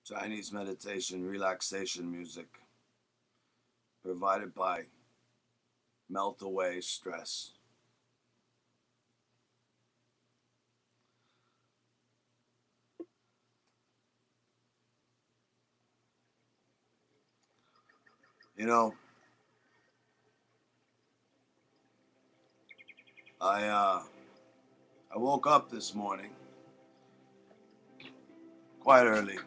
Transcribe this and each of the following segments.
Chinese meditation relaxation music provided by Melt Away Stress. You know, I uh, I woke up this morning quite early.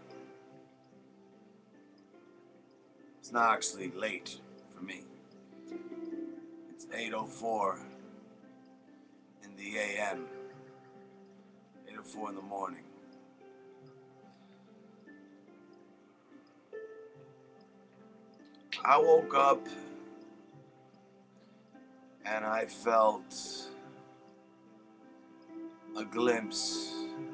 It's not actually late for me. It's 8:04 in the a.m. 8:04 in the morning. I woke up and I felt a glimpse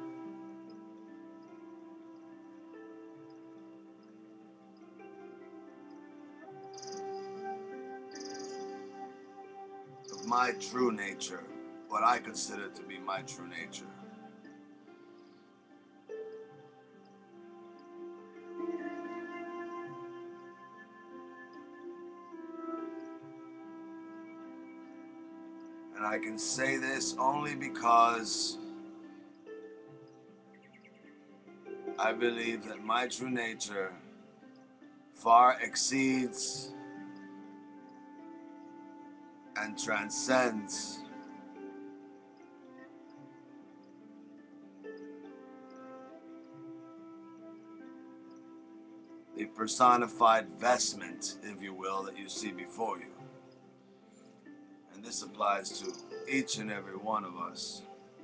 of my true nature, what I consider to be my true nature. And I can say this only because I believe that my true nature far exceeds and transcends the personified vestment, if you will, that you see before you. And this applies to each and every one of us.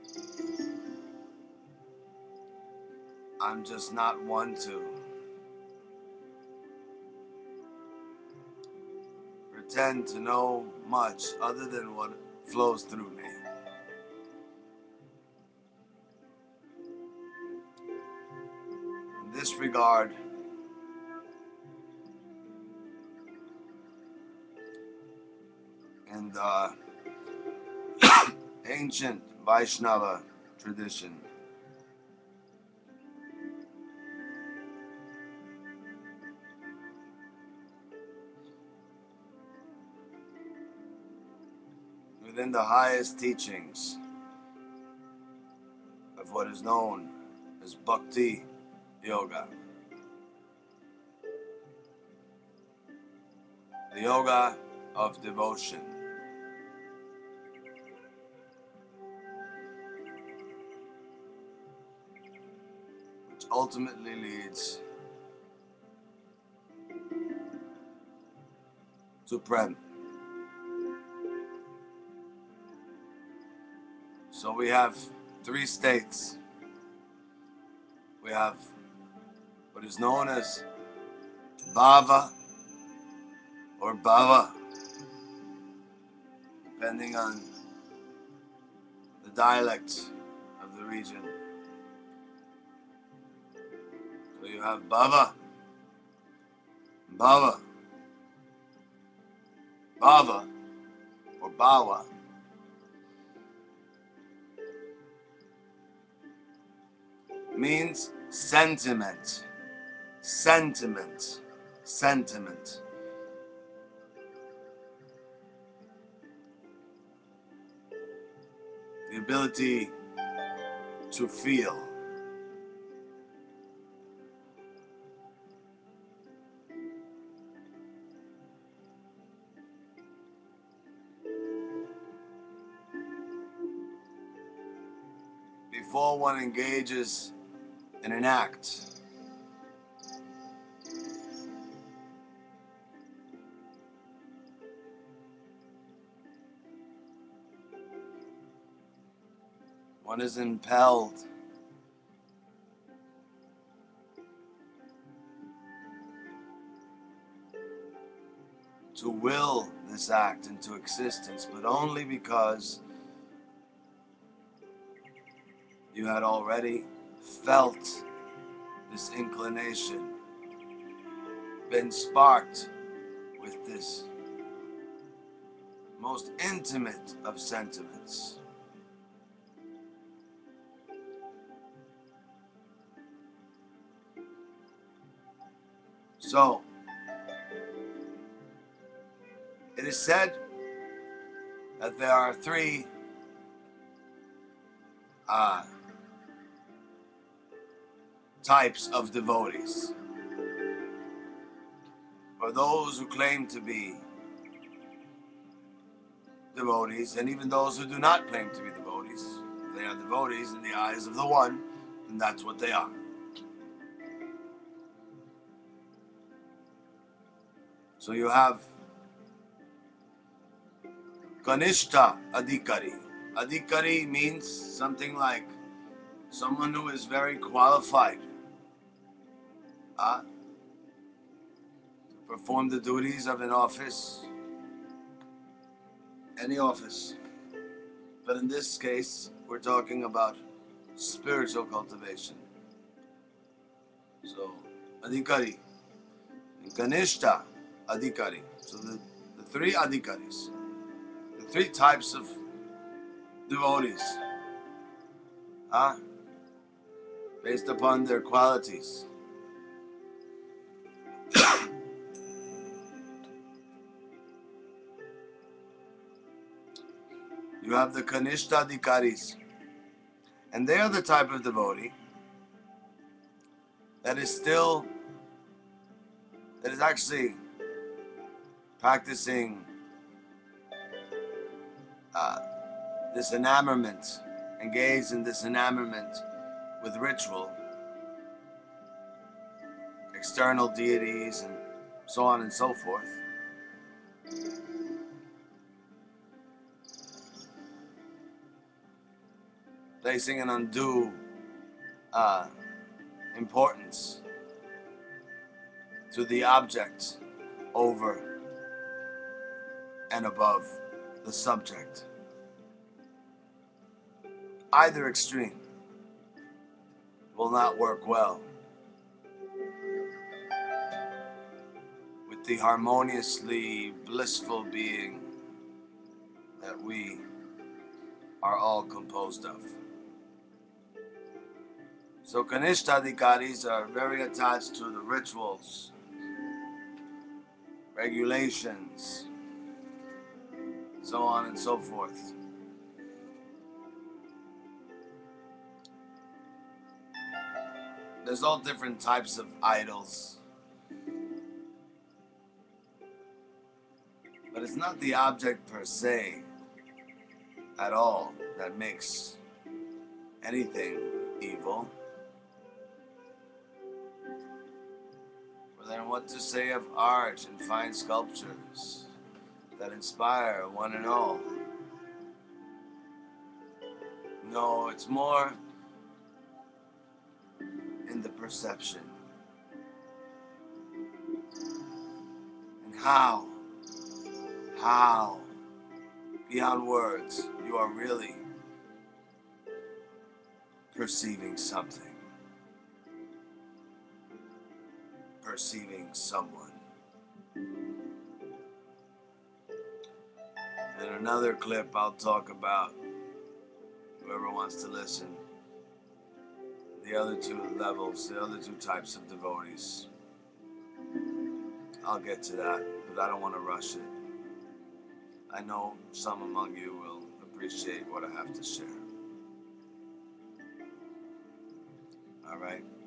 I'm just not one to pretend to know much other than what flows through me. In this regard, in the ancient Vaishnava tradition, within the highest teachings of what is known as Bhakti Yoga, the yoga of devotion, which ultimately leads to Prem. So we have three states. We have what is known as Bhava or Bhava, depending on the dialect of the region. So you have Bhava, Bhava, Bhava, or Bhava, means sentiment, sentiment, sentiment. The ability to feel. Before one engages in an act, one is impelled to will this act into existence, but only because you had already felt this inclination, been sparked with this most intimate of sentiments. So, it is said that there are three types of devotees. For those who claim to be devotees, and even those who do not claim to be devotees, they are devotees in the eyes of the one, and that's what they are. So you have Kanishta Adhikari. Adhikari means something like someone who is very qualified to perform the duties of an office, any office. But in this case, we're talking about spiritual cultivation. So, Adhikari, and Kanishta Adhikari. So the three Adhikaris, the three types of devotees, based upon their qualities. You have the Kanishta Adhikaris, and they are the type of devotee that is actually practicing this enamorment, engaged in this enamorment with ritual, external deities, and so on and so forth. Placing an undue importance to the object over and above the subject. Either extreme will not work well with the harmoniously blissful being that we are all composed of. So Kanishta are very attached to the rituals, regulations, so on and so forth. There's all different types of idols. But it's not the object per se at all that makes anything evil. But then what to say of art and fine sculptures that inspire one and all? No, it's more in the perception. And how, beyond words, you are really perceiving something, perceiving someone. In another clip, I'll talk about, whoever wants to listen, the other two levels, the other two types of devotees. I'll get to that, but I don't want to rush it. I know some among you will appreciate what I have to share. All right?